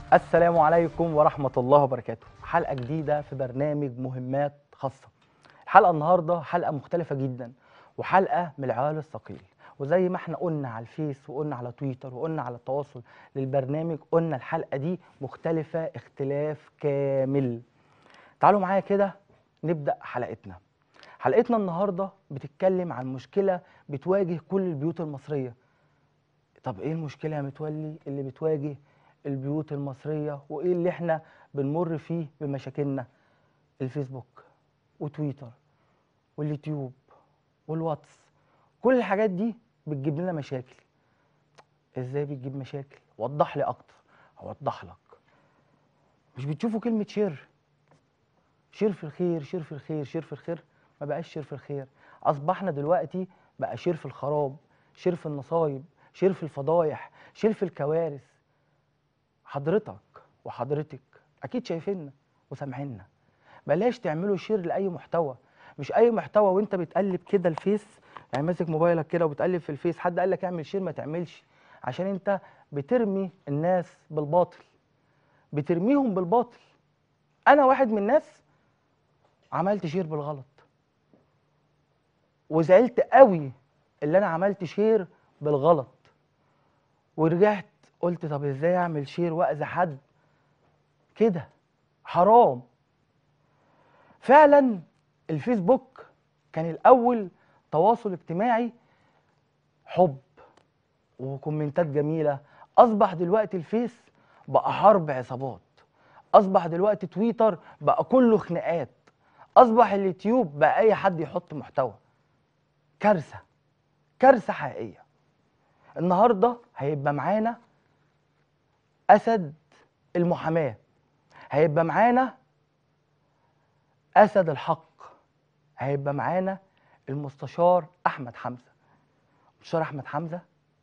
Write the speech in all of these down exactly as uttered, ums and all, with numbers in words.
السلام عليكم ورحمة الله وبركاته. حلقة جديدة في برنامج مهمات خاصة. الحلقة النهاردة حلقة مختلفة جدا، وحلقة من العيار الثقيل. وزي ما احنا قلنا على الفيس وقلنا على تويتر وقلنا على التواصل للبرنامج، قلنا الحلقة دي مختلفة اختلاف كامل. تعالوا معايا كده نبدأ حلقتنا. حلقتنا النهاردة بتتكلم عن مشكلة بتواجه كل البيوت المصرية. طب ايه المشكلة يا متولي اللي بتواجه البيوت المصرية وايه اللي احنا بنمر فيه بمشاكلنا؟ الفيسبوك وتويتر واليوتيوب والواتس، كل الحاجات دي بتجيب لنا مشاكل. ازاي بتجيب مشاكل؟ وضح لي اكتر. اوضح لك. مش بتشوفوا كلمة شير؟ شير في الخير، شير في الخير، شير في الخير. ما بقاش شير في الخير، اصبحنا دلوقتي بقى شير في الخراب، شير في النصايب، شير في الفضايح، شير في الكوارث. حضرتك وحضرتك اكيد شايفيننا وسامعيننا. بلاش تعملوا شير لاي محتوى. مش اي محتوى وانت بتقلب كده الفيس، يعني ماسك موبايلك كده وبتقلب في الفيس، حد قال لك اعمل شير ما تعملش، عشان انت بترمي الناس بالباطل، بترميهم بالباطل. انا واحد من الناس عملت شير بالغلط، وزعلت قوي اللي انا عملت شير بالغلط، ورجعت قلت طب ازاي اعمل شير واذي حد كده؟ حرام. فعلا الفيسبوك كان الاول تواصل اجتماعي، حب وكومنتات جميله. اصبح دلوقتي الفيس بقى حرب عصابات، اصبح دلوقتي تويتر بقى كله خناقات، اصبح اليوتيوب بقى اي حد يحط محتوى. كارثه، كارثه حقيقيه. النهارده هيبقى معانا اسد المحاماه، هيبقى معانا اسد الحق، هيبقى معانا المستشار احمد حمزه. المستشار احمد حمزه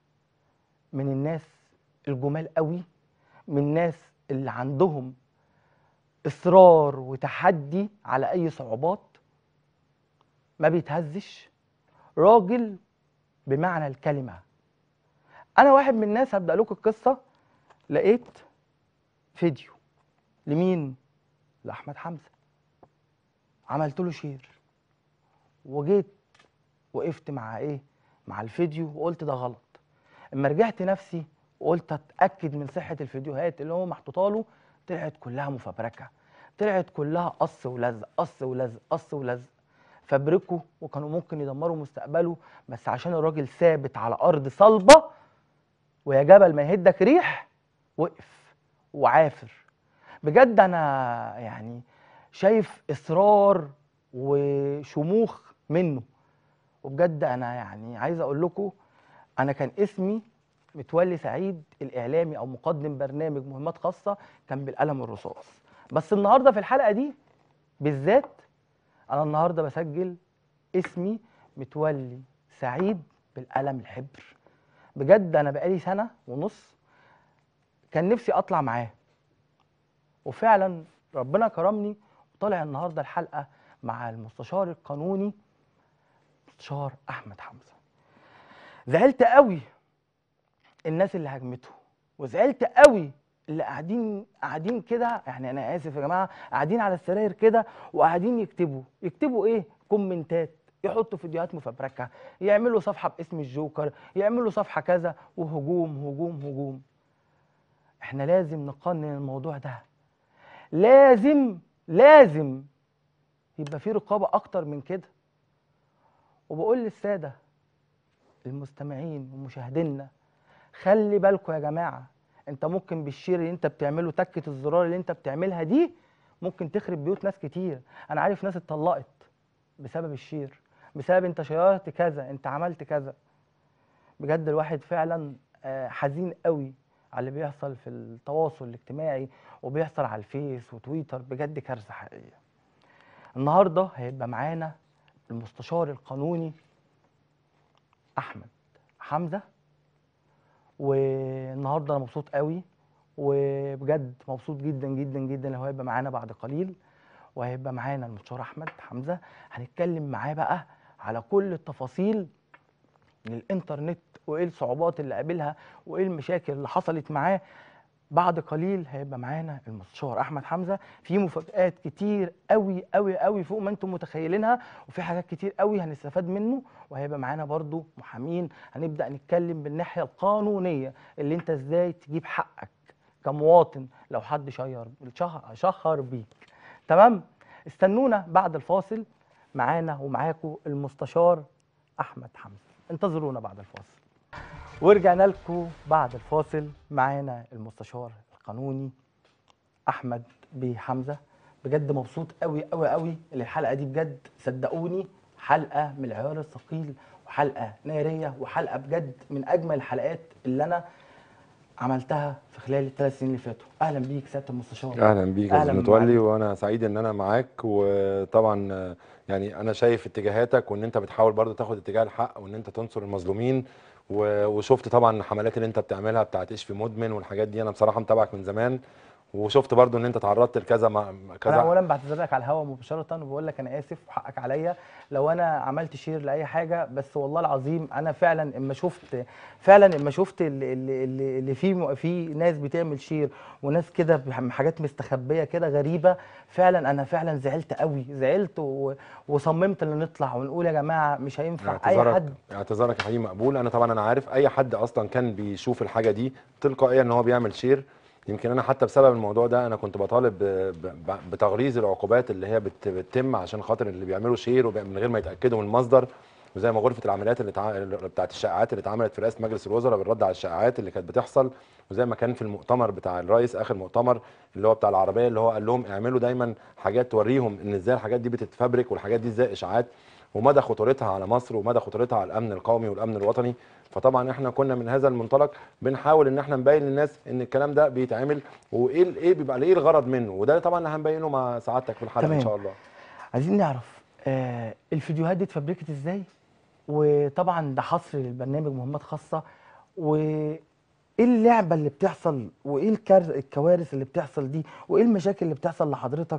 من الناس الجمال قوي، من الناس اللي عندهم اصرار وتحدي على اي صعوبات، ما بيتهزش، راجل بمعنى الكلمه. انا واحد من الناس هبدا لكم القصه. لقيت فيديو لمين؟ لاحمد حمزه. عملت له شير، وجيت وقفت مع ايه؟ مع الفيديو، وقلت ده غلط. اما رجعت نفسي وقلت اتاكد من صحه الفيديوهات اللي هو محطوطه له، طلعت كلها مفبركه، طلعت كلها قص ولزق، قص ولزق، قص ولزق. فبركوا وكانوا ممكن يدمروا مستقبله، بس عشان الراجل ثابت على ارض صلبه، ويا جبل ما يهدك ريح، وقف وعافر. بجد انا يعني شايف اصرار وشموخ منه. وبجد انا يعني عايز اقول لكم، انا كان اسمي متولي سعيد الاعلامي او مقدم برنامج مهمات خاصه كان بالقلم الرصاص. بس النهارده في الحلقه دي بالذات، انا النهارده بسجل اسمي متولي سعيد بالقلم الحبر. بجد انا بقالي سنه ونص كان نفسي اطلع معاه، وفعلا ربنا كرمني وطالع النهارده الحلقه مع المستشار القانوني مستشار احمد حمزه. زعلت قوي الناس اللي هاجمته، وزعلت قوي اللي قاعدين قاعدين كده، يعني انا اسف يا جماعه، قاعدين على السراير كده وقاعدين يكتبوا يكتبوا ايه؟ كومنتات، يحطوا فيديوهات مفبركه، يعملوا صفحه باسم الجوكر، يعملوا صفحه كذا، وهجوم هجوم هجوم. احنا لازم نقنن الموضوع ده، لازم لازم يبقى في رقابه اكتر من كده. وبقول للساده المستمعين ومشاهدينا، خلي بالكم يا جماعه، انت ممكن بالشير اللي انت بتعمله، تكه الزرار اللي انت بتعملها دي، ممكن تخرب بيوت ناس كتير. انا عارف ناس اتطلقت بسبب الشير، بسبب انت شيرت كذا، انت عملت كذا. بجد الواحد فعلا آه، حزين قوي على اللي بيحصل في التواصل الاجتماعي وبيحصل على الفيس وتويتر. بجد كارثه حقيقيه. النهارده هيبقى معانا المستشار القانوني احمد حمزه، والنهارده انا مبسوط قوي، وبجد مبسوط جدا جدا جدا اللي هو هيبقى معانا بعد قليل. وهيبقى معانا المستشار احمد حمزه، هنتكلم معاه بقى على كل التفاصيل للانترنت، وايه الصعوبات اللي قابلها، وايه المشاكل اللي حصلت معاه بعد قليل هيبقى معانا المستشار احمد حمزه. في مفاجآت كتير قوي قوي قوي فوق ما انتم متخيلينها، وفي حاجات كتير قوي هنستفاد منه. وهيبقى معانا برضو محامين، هنبدا نتكلم بالناحيه القانونيه اللي انت ازاي تجيب حقك كمواطن لو حد شير شهر شهر بيك. تمام. استنونا بعد الفاصل، معانا ومعاكم المستشار احمد حمزه. انتظرونا بعد الفاصل. ورجعنا لكم بعد الفاصل، معانا المستشار القانوني احمد بيه حمزه. بجد مبسوط قوي قوي قوي الحلقه دي، بجد صدقوني حلقه من العيار الثقيل، وحلقه ناريه، وحلقه بجد من اجمل الحلقات اللي انا عملتها في خلال الثلاث سنين اللي فاتوا. اهلا بيك سياده المستشار. اهلا بيك يا اهلا استاذ متولي، معالي. وانا سعيد ان انا معاك. وطبعا يعني انا شايف اتجاهاتك، وان انت بتحاول برضو تاخد اتجاه الحق، وان انت تنصر المظلومين. و- وشفت طبعا الحملات اللي انت بتعملها بتاعت اشفي مدمن والحاجات دي، انا بصراحه متابعك من زمان. وشفت برضو ان انت تعرضت لكذا مع- انا كذا. اولا بعتذر لك على الهوا مباشره، وبقول لك انا اسف وحقك عليا لو انا عملت شير لاي حاجه، بس والله العظيم انا فعلا اما شفت فعلا اما شفت اللي, اللي, اللي في في ناس بتعمل شير، وناس كده بحاجات مستخبيه كده غريبه. فعلا انا فعلا زعلت قوي، زعلت و- وصممت ان نطلع ونقول يا جماعه مش هينفع اي اعتذارك حد. اعتذارك يا حقيقي مقبول. انا طبعا انا عارف اي حد اصلا كان بيشوف الحاجه دي تلقائيا ان هو بيعمل شير. يمكن انا حتى بسبب الموضوع ده انا كنت بطالب ب- ب- بتغليظ العقوبات اللي هي بت- بتتم عشان خاطر اللي بيعملوا شير وب- من غير ما يتاكدوا من المصدر. وزي ما غرفه العمليات اللي تع... بتاعت الشائعات اللي اتعملت في رئاسه مجلس الوزراء بالرد على الشائعات اللي كانت بتحصل، وزي ما كان في المؤتمر بتاع الرئيس اخر مؤتمر اللي هو بتاع العربيه، اللي هو قال لهم اعملوا دايما حاجات توريهم ان ازاي الحاجات دي بتتفبرك والحاجات دي ازاي اشاعات، ومدى خطورتها على مصر ومدى خطورتها على الامن القومي والامن الوطني. فطبعا احنا كنا من هذا المنطلق بنحاول ان احنا نبين للناس ان الكلام ده بيتعمل، وايه ال- ايه بيبقى ايه الغرض منه، وده طبعا اللي هنبينه مع سعادتك في الحلقه ان تمام. شاء الله. عايزين نعرف آه الفيديوهات دي اتفبركت ازاي، وطبعا ده حصر للبرنامج مهمات خاصه، وايه اللعبه اللي بتحصل، وايه الكارث الكوارث اللي بتحصل دي، وايه المشاكل اللي بتحصل لحضرتك.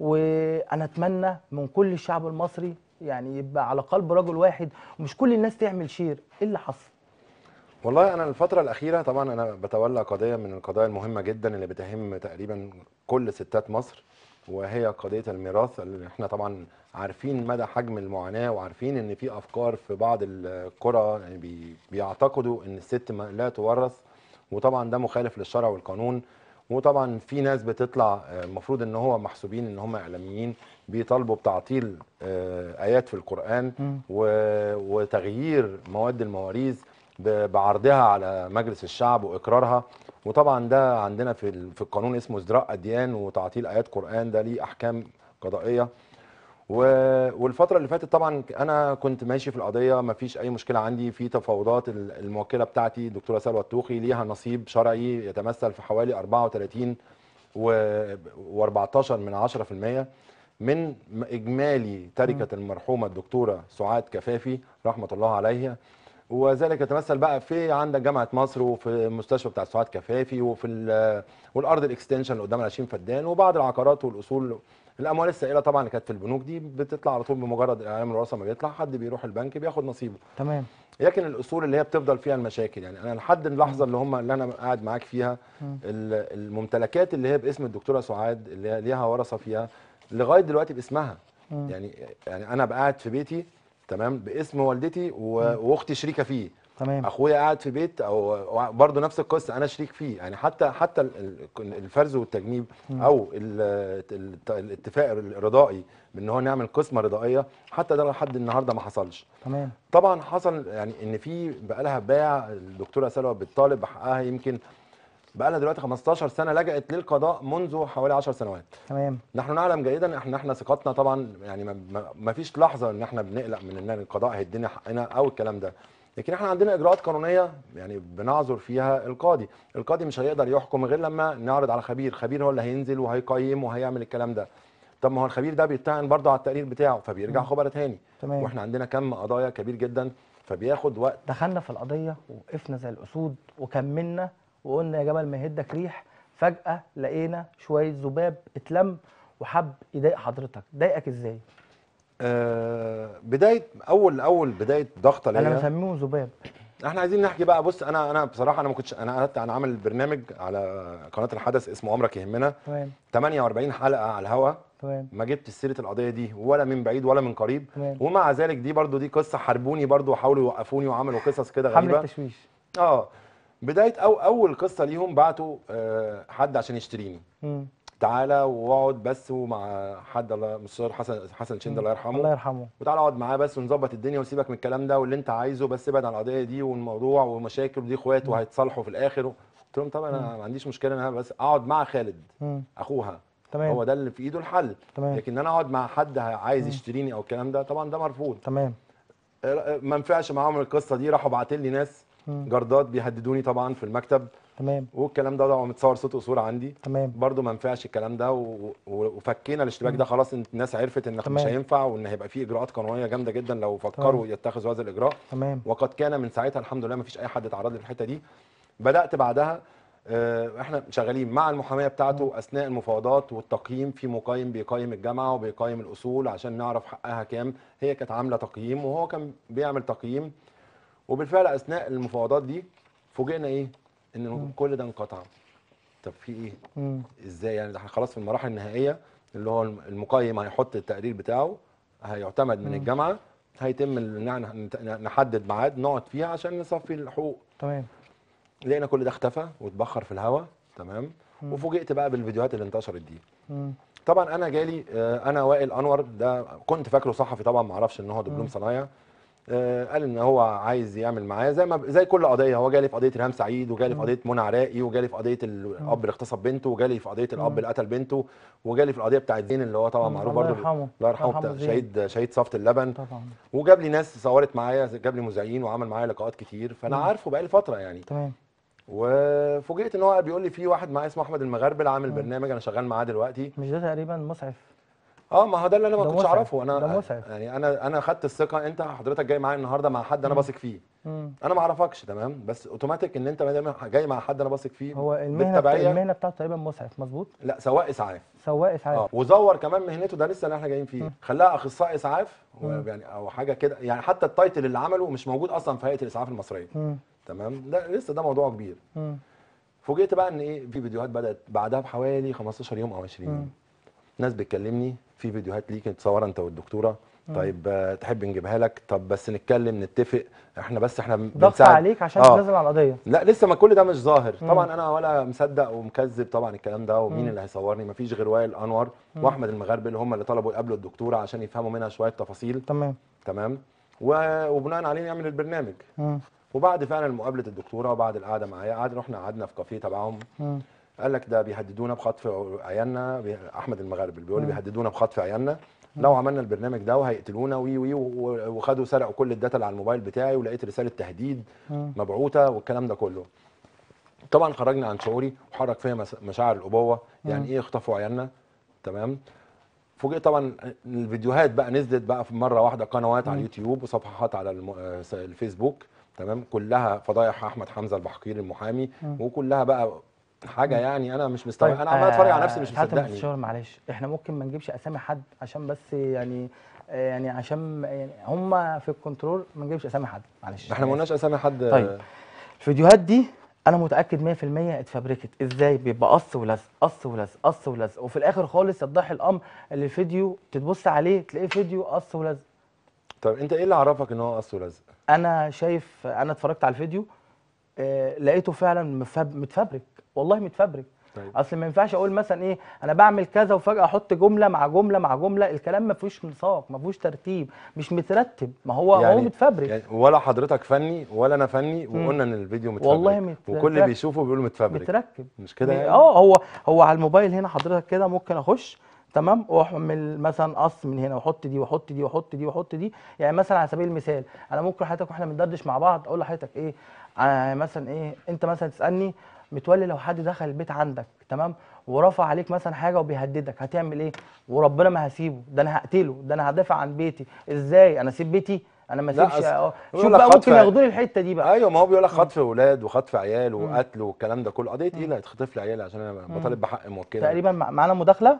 وانا اتمنى من كل الشعب المصري يعني يبقى على قلب رجل واحد، ومش كل الناس تعمل شير. ايه اللي حصل؟ والله انا الفتره الاخيره طبعا انا بتولى قضيه من القضايا المهمه جدا اللي بتهم تقريبا كل ستات مصر، وهي قضيه الميراث. اللي احنا طبعا عارفين مدى حجم المعاناه، وعارفين ان في افكار في بعض القرى يعني بي بيعتقدوا ان الست ما- لا تورث، وطبعا ده مخالف للشرع والقانون. وطبعا في ناس بتطلع آه، المفروض ان هو محسوبين ان هم اعلاميين بيطالبوا بتعطيل آه، ايات في القران مم. و- وتغيير مواد المواريث ب- بعرضها على مجلس الشعب واقرارها. وطبعا ده عندنا في ال- في القانون اسمه ازدراء اديان وتعطيل ايات قران، ده ليه احكام قضائيه. و- والفتره اللي فاتت طبعا انا كنت ماشي في القضيه، ما فيش اي مشكله عندي في تفاوضات. ال- الموكله بتاعتي الدكتوره سلوى الطوخي ليها نصيب شرعي يتمثل في حوالي أربعة وثلاثين و14 من عشرة في المية من اجمالي مم. تركه المرحومه الدكتوره سعاد كفافي رحمه الله عليها. وذلك يتمثل بقى في عندك جامعه مصر، وفي المستشفى بتاع سعاد كفافي، وفي ال- والارض الاكستنشن اللي قدام العشرين فدان، وبعض العقارات والاصول. الاموال السائله طبعا اللي كانت في البنوك دي بتطلع على طول بمجرد اعلام الوراثه، ما بيطلع حد بيروح البنك بياخد نصيبه. تمام. لكن الاصول اللي هي بتفضل فيها المشاكل، يعني انا لحد اللحظه اللي هم اللي انا قاعد معاك فيها، مم. ال- الممتلكات اللي هي باسم الدكتوره سعاد اللي هي ليها ورثه فيها لغايه دلوقتي باسمها. مم. يعني يعني انا قاعد في بيتي تمام باسم والدتي و- مم. واختي شريكه فيه. تمام. اخويا قاعد في بيت او برضه نفس القصه انا شريك فيه. يعني حتى حتى ال- ال- الفرز والتجنيب مم. او ال- ال- الاتفاق الرضائي بان هو نعمل قسمه رضائيه، حتى ده لحد النهارده ما حصلش. تمام. طبعا حصل يعني ان في بقى لها باع الدكتوره سلوى بتطالب بحقها، يمكن بقى لها دلوقتي خمستاشر سنه، لجأت للقضاء منذ حوالي عشر سنوات. تمام. نحن نعلم جيدا احنا احنا ثقتنا طبعا يعني ما- ما ما فيش لحظه ان احنا بنقلق من ان القضاء هيدينا حقنا او الكلام ده. لكن احنا عندنا اجراءات قانونيه يعني بنعذر فيها القاضي. القاضي مش هيقدر يحكم غير لما نعرض على خبير، خبير هو اللي هينزل وهيقيم وهيعمل الكلام ده. طب ما هو الخبير ده بيتعن برضه على التقرير بتاعه، فبيرجع مم. خبر تاني. تمام. واحنا عندنا كم قضايا كبير جدا فبياخد وقت. دخلنا في القضية ووقفنا زي الأسود وكملنا وقلنا يا جبل ما يهدك ريح. فجأة لقينا شوية ذباب اتلم وحب يضايق حضرتك. ضايقك ازاي؟ آه بدايه اول اول بدايه ضغطه أنا ليا. مسميهم ذباب. احنا عايزين نحكي بقى. بص انا انا بصراحه انا ما كنتش، انا قعدت انا عامل برنامج على قناه الحدث اسمه عمرك يهمنا، تمام ثمانية وأربعين حلقه على الهوا، تمام ما جبت سيره القضيه دي ولا من بعيد ولا من قريب. تمام. ومع ذلك دي برضو دي قصه، حاربوني برضو وحاولوا يوقفوني وعملوا قصص كده حمله غريبه. تشويش. اه بدايه او اول قصه ليهم بعتوا آه حد عشان يشتريني، امم تعالى واقعد بس ومع حد، الله مستشار حسن حسن شند الله يرحمه، الله يرحمه. وتعالى اقعد معاه بس ونظبط الدنيا وسيبك من الكلام ده واللي انت عايزه، بس ابعد عن القضيه دي والموضوع ومشاكل، ودي اخوات وهيتصالحوا في الاخر. قلت لهم طبعا انا ما عنديش مشكله ان انا بس اقعد مع خالد امم اخوها، تمام هو ده اللي في ايده الحل. تمام لكن انا اقعد مع حد عايز يشتريني او الكلام ده طبعا ده مرفوض. تمام. ما نفعش معاهم القصه دي، راحوا باعتين لي ناس مم. جردات بيهددوني طبعا في المكتب، تمام والكلام ده طبعا متصور صوت وصوره عندي. تمام برضو ما نفعش الكلام ده و... و... وفكينا الاشتباك ده خلاص. الناس عرفت ان مش تمام. هينفع وان هيبقى فيه اجراءات قانونيه جامده جدا لو تمام. فكروا يتخذوا هذا الاجراء. تمام وقد كان من ساعتها الحمد لله ما فيش اي حد اتعرض لي في الحته دي. بدات بعدها آه، احنا شغالين مع المحاميه بتاعته اثناء المفاوضات والتقييم، في مقيم بيقيم الجامعه وبيقيم الاصول عشان نعرف حقها كام. هي كانت عامله تقييم وهو كان بيعمل تقييم، وبالفعل اثناء المفاوضات دي فوجئنا ايه؟ ان كل ده انقطع. طب في ايه؟ مم. ازاي يعني؟ ده احنا خلاص في المراحل النهائيه، اللي هو المقيم هيحط التقرير بتاعه، هيعتمد من مم. الجامعه، هيتم ان احنا نحدد ميعاد نقعد فيه عشان نصفي الحقوق. تمام لقينا كل ده اختفى واتبخر في الهواء. تمام. مم. وفوجئت بقى بالفيديوهات اللي انتشرت دي. مم. طبعا انا جالي آه، انا وائل انور ده كنت فاكره صحفي طبعا، ما اعرفش ان هو دبلوم مم. صنايع. آه، قال ان هو عايز يعمل معايا زي ما زي كل قضيه. هو جالي في قضيه ريهام سعيد، وجالي في مم. قضيه منى عراقي، وجالي في قضيه الاب اللي اغتصب بنته، وجالي في قضيه الاب مم. اللي قتل بنته، وجالي في القضيه بتاعت زين اللي هو طبعا مم. معروف الله برضو. يرحمه. الله يرحمه يرحمه بتاع زين. شهيد شهيد صفت اللبن. طبعا. وجاب لي ناس صورت معايا، جاب لي مذيعين وعمل معايا لقاءات كتير، فانا مم. عارفه بقالي فتره يعني. تمام. وفوجئت ان هو بيقول لي في واحد معايا اسمه احمد المغربل عامل مم. برنامج انا شغال معاه دلوقتي. مش ده تقريبا مسعف؟ اه ما هو ده اللي انا ما ده كنتش مسعف. اعرفه. ده انا مسعف. يعني انا انا خدت الثقه، انت حضرتك جاي معايا النهارده مع حد انا مم. بثق فيه، مم. انا ما اعرفكش تمام، بس اوتوماتيك ان انت ما دام جاي مع حد انا بثق فيه هو المهنه بتا... بالتبعيه. المهنه بتاعته تقريبا مسعف، مظبوط؟ لا سواق اسعاف. سواق اسعاف. اه وزور كمان مهنته، ده لسه اللي احنا جايين فيه، مم. خلاها اخصائي اسعاف مم. يعني او حاجه كده يعني. حتى التايتل اللي عمله مش موجود اصلا في هيئه الاسعاف المصريه. مم. تمام. ده لسه ده موضوع كبير. مم. فوجئت بقى ان ايه، في فيديوهات بدات بعدها بحوالي خمستاشر يوم او عشرين مم. يوم، ناس بتكلمني في فيديوهات ليك متصوره انت والدكتوره، مم. طيب آه، تحب نجيبها لك؟ طب بس نتكلم نتفق، احنا بس احنا ضغط بنساعد. عليك عشان آه. تنزل على القضيه. لا لسه ما كل ده مش ظاهر مم. طبعا، انا ولا مصدق ومكذب طبعا الكلام ده. ومين مم. اللي هيصورني؟ مفيش غير وائل انور مم. واحمد المغربل، هم اللي طلبوا يقابلوا الدكتوره عشان يفهموا منها شويه تفاصيل. تمام. تمام. و- وبناء عليه نعمل البرنامج. مم. وبعد فعلا مقابله الدكتوره وبعد القعده معايا، قعد رحنا قعدنا في كافيه تبعهم، مم. قال لك ده بيهددونا بخطف عيالنا. بي- احمد المغربل بيقول لي مم. بيهددونا بخطف عيالنا لو عملنا البرنامج ده وهيقتلونا وي وي و- وخدوا سرقوا كل الداتا اللي على الموبايل بتاعي، ولقيت رساله تهديد مم. مبعوثه والكلام ده كله. طبعا خرجنا عن شعوري وحرك فيا مس- مشاعر الابوه، يعني مم. ايه يخطفوا عيالنا؟ تمام. فوجئت طبعا الفيديوهات بقى نزلت بقى في مره واحده، قنوات على مم. اليوتيوب وصفحات على الم- آه، الفيسبوك. تمام. كلها فضايح احمد حمزه البحقير المحامي، مم. وكلها بقى حاجه يعني انا مش مستوعب. طيب انا عمال اتفرج على نفسي آه، مش سعاده مصدقني. المستشار معلش، احنا ممكن ما نجيبش اسامي حد عشان بس يعني آه، يعني عشان يعني هم في الكنترول ما نجيبش اسامي حد، معلش. احنا ما أنا آسف. قلناش اسامي حد. طيب الفيديوهات دي انا متاكد مية في المية اتفبركت. ازاي؟ بيبقى قص ولزق قص ولزق قص ولزق، وفي الاخر خالص يتضح الامر اللي الفيديو تتبص عليه تلاقيه فيديو قص ولزق. طب انت ايه اللي عرفك ان هو قص ولزق؟ انا شايف، انا اتفرجت على الفيديو آه، لقيته فعلا مفب... متفبرك، والله متفبرك. طيب. اصل ما ينفعش اقول مثلا ايه انا بعمل كذا وفجاه احط جمله مع جمله مع جمله، الكلام ما فيهوش نساق، ما فيهوش ترتيب، مش مترتب، ما هو يعني هو متفبرك. يعني ولا حضرتك فني ولا انا فني مم. وقلنا ان الفيديو متفبرك، والله مت- وكل اللي متركب. بيشوفه بيقولوا متفبرك، متركب مش كده م- يعني؟ اه هو هو على الموبايل هنا حضرتك كده ممكن اخش تمام واعمل مثلا قص من هنا واحط دي واحط دي واحط دي واحط دي. يعني مثلا على سبيل المثال انا ممكن حضرتك واحنا بندردش مع بعض اقول لحضرتك ايه آه مثلا ايه انت مثلا تسالني متولي لو حد دخل البيت عندك تمام ورفع عليك مثلا حاجه وبيهددك هتعمل ايه؟ وربنا ما هسيبه، ده انا هقتله، ده انا هدافع عن بيتي. ازاي انا اسيب بيتي؟ انا ما لا، اسيبش. أصل اه شوف بيقول لك بقى خطف ممكن ياخدوني الحته دي بقى. ايوه ما هو بيقول لك خطف اولاد وخطف عيال مم. وقتل والكلام ده كله. قضيه ايه مم. اللي هتخطف لي عيالي عشان انا مم. بطالب بحق موكله؟ تقريبا مع- معانا مداخله.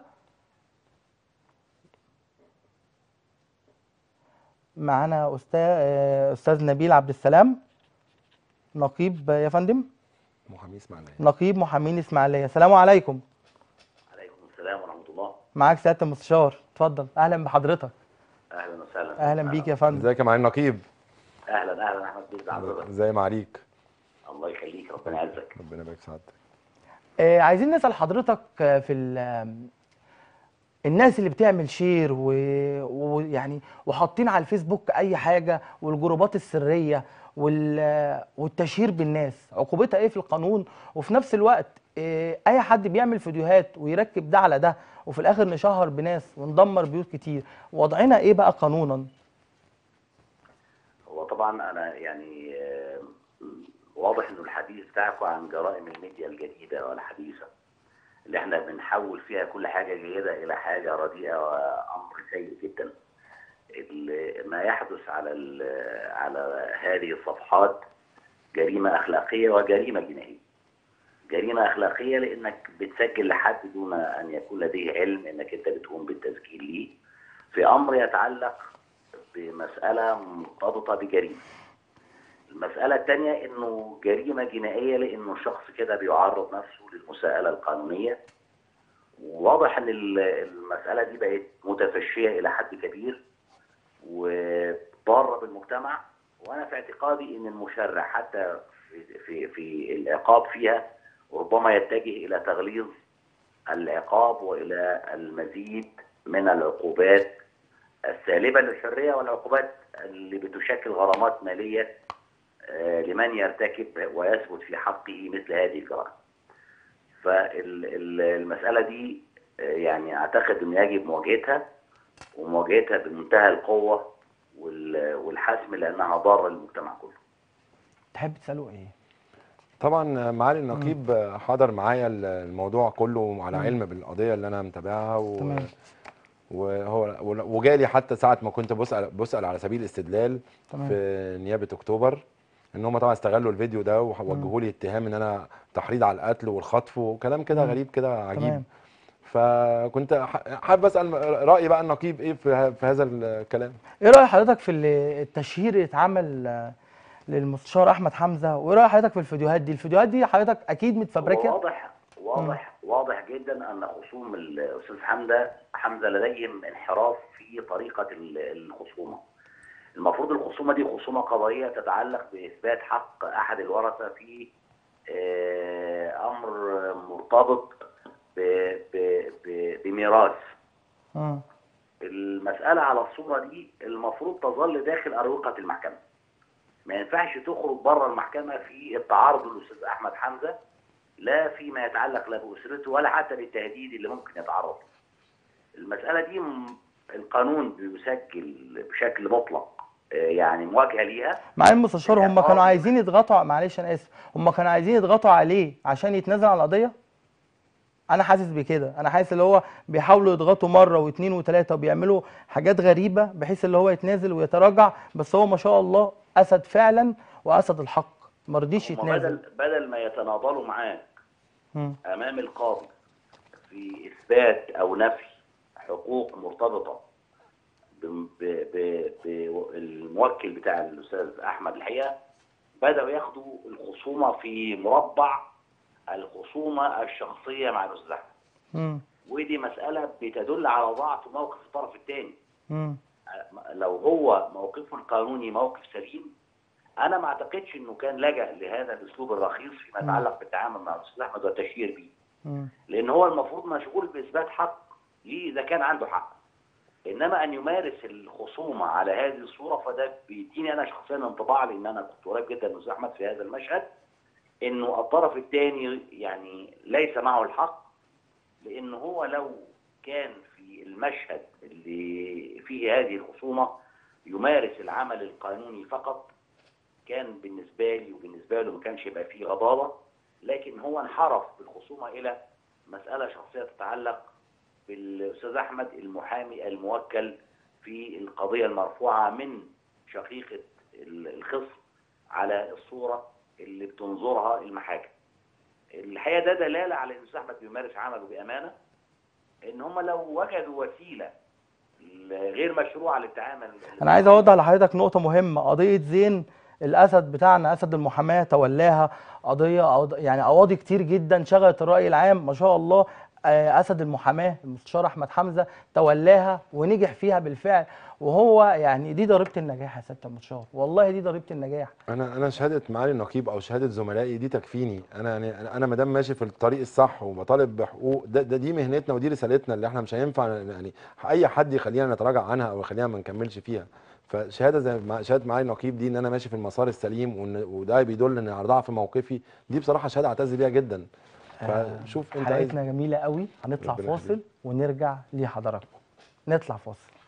معانا استاذ استاذ نبيل عبد السلام. نقيب يا فندم. محامي اسماعيليه. نقيب محامين اسماعيليه. السلام عليكم. عليكم السلام ورحمة الله. معاك سياده المستشار، اتفضل. اهلا بحضرتك. أهلا وسهلا. اهلا بيك يا فندم. ازيك يا معالي النقيب؟ أهلا أهلا أحمد بيه، حضرتك. ازي معاليك؟ الله يخليك، ربنا يعزك. ربنا يبارك في سعادتك. آه عايزين نسال حضرتك آه، في ال- الناس اللي بتعمل شير و- ويعني وحاطين على الفيسبوك اي حاجه، والجروبات السريه وال- والتشهير بالناس، عقوبتها ايه في القانون؟ وفي نفس الوقت إيه، اي حد بيعمل فيديوهات ويركب ده على ده وفي الاخر نشهر بناس وندمر بيوت كتير، وضعنا ايه بقى قانونا؟ هو طبعا أنا يعني آه، واضح إنه الحديث بتاعكم عن جرائم الميديا الجديدة والحديثة اللي إحنا بنحول فيها كل حاجة جيدة إلى حاجة رديئة وأمر سيء جدا. ال- ما يحدث على ال- على هذه الصفحات جريمة أخلاقية وجريمة جنائية. جريمة أخلاقية لأنك بتسجل لحد دون أن يكون لديه علم أنك أنت بتقوم بالتسجيل ليه في أمر يتعلق بمسألة مرتبطة بجريمة. المسألة الثانية أنه جريمة جنائية لأنه الشخص كده بيعرض نفسه للمساءلة القانونية. وواضح أن ال- المسألة دي بقت متفشية إلى حد كبير وضارة بالمجتمع. وأنا في اعتقادي أن المشرع حتى في, في, في العقاب فيها ربما يتجه إلى تغليظ العقاب وإلى المزيد من العقوبات السالبة للحرية والعقوبات اللي بتشكل غرامات مالية آه، لمن يرتكب ويثبت في حقه مثل هذه الجرائم. فالمسألة دي آه، يعني أعتقد أن يجب مواجهتها ومواجهتها بمنتهى القوة وال- والحسم لأنها ضارة للمجتمع كله. تحب تساله ايه؟ طبعا معالي النقيب حضر معايا الموضوع كله على مم. علم بالقضيه اللي انا متابعها و... تمام. وهو وجالي حتى ساعه ما كنت بسال بسال على سبيل الاستدلال تمام. في نيابه اكتوبر ان هم طبعا استغلوا الفيديو ده ووجهوا لي اتهام ان انا تحريض على القتل والخطف وكلام كده مم. غريب كده عجيب. تمام. فكنت ح- حابب اسال راي بقى النقيب ايه في ه- في هذا الكلام. ايه راي حضرتك في ال- التشهير اللي اتعمل آه، للمستشار احمد حمزه؟ وايه راي حضرتك في الفيديوهات دي؟ الفيديوهات دي حضرتك اكيد هو متفبركه. واضح واضح واضح جدا ان خصوم الاستاذ حمزه حمزه لديهم انحراف في طريقه ال- الخصومه. المفروض الخصومه دي خصومه قضائيه تتعلق باثبات حق احد الورثه في آه، امر مرتبط ب- ب- ب- بميراث. امم المساله على الصوره دي المفروض تظل داخل اروقه المحكمه. ما ينفعش تخرج بره المحكمه في التعارض للاستاذ احمد حمزه، لا فيما يتعلق لا باسرته ولا حتى بالتهديد اللي ممكن يتعرض له. المساله دي م- القانون بيسجل بشكل مطلق آه، يعني مواجهه ليها. مع المستشار هم العقاب كانوا عايزين يضغطوا، معلش انا اسف، هم كانوا عايزين يضغطوا عليه عشان يتنازل عن القضيه. انا حاسس بكده، انا حاسس اللي هو بيحاولوا يضغطوا مره واثنين وثلاثه وبيعملوا حاجات غريبه بحيث اللي هو يتنازل ويتراجع، بس هو ما شاء الله اسد فعلا واسد الحق، ما رضيش هم يتنازل. بدل بدل ما يتناضلوا معاك مم. امام القاضي في اثبات او نفي حقوق مرتبطه ب- ب- ب- بالموكل بتاع الاستاذ احمد، الحقيقه بداوا ياخدوا الخصومه في مربع الخصومه الشخصيه مع الاستاذ احمد. مم. ودي مساله بتدل على ضعف موقف الطرف الثاني. مم. لو هو موقفه القانوني موقف سليم انا ما اعتقدش انه كان لجأ لهذا الاسلوب الرخيص فيما مم. يتعلق بالتعامل مع الاستاذ احمد والتشهير به. مم. لان هو المفروض مشغول باثبات حق ليه اذا كان عنده حق. انما ان يمارس الخصومه على هذه الصوره فده بيديني انا شخصيا انطباع، لان انا كنت قريب جدا من الاستاذ احمد في هذا المشهد، انه الطرف الثاني يعني ليس معه الحق. لان هو لو كان في المشهد اللي فيه هذه الخصومه يمارس العمل القانوني فقط كان بالنسبه لي وبالنسبه له ما كانش يبقى فيه غضاضه. لكن هو انحرف بالخصومه الى مساله شخصيه تتعلق بالاستاذ احمد المحامي الموكل في القضيه المرفوعه من شقيقه الخصم على الصوره اللي بتنظرها المحاكم. الحقيقه ده دلاله على ان الاستاذ احمد بيمارس عمله بامانه، ان هم لو وجدوا وسيله غير مشروعه للتعامل. انا عايز اوضح لحضرتك نقطه مهمه. قضيه زين الاسد بتاعنا اسد المحاماه تولاها قضيه أو يعني قواضي كتير جدا شغلت الراي العام ما شاء الله. آه، اسد المحاماه المستشار احمد حمزه تولاها ونجح فيها بالفعل، وهو يعني دي ضريبه النجاح يا سياده المستشار، والله دي ضريبه النجاح. انا انا شهاده معالي النقيب او شهاده زملائي دي تكفيني. انا يعني انا ما دام ماشي في الطريق الصح وبطالب بحقوق، ده, ده دي مهنتنا ودي رسالتنا اللي احنا مش هينفع يعني اي حد يخلينا نتراجع عنها او يخلينا ما نكملش فيها. فشهاده زي مع- شهاده معالي النقيب دي ان انا ماشي في المسار السليم، وإن- وده بيدل ان على ضعف موقفي، دي بصراحه شهاده اعتز بيها جدا. آه، فشوف انت عايز. حلقتنا جميله قوي، هنطلع ربنا فاصل يخليك. ونرجع لحضراتكم. نطلع فاصل.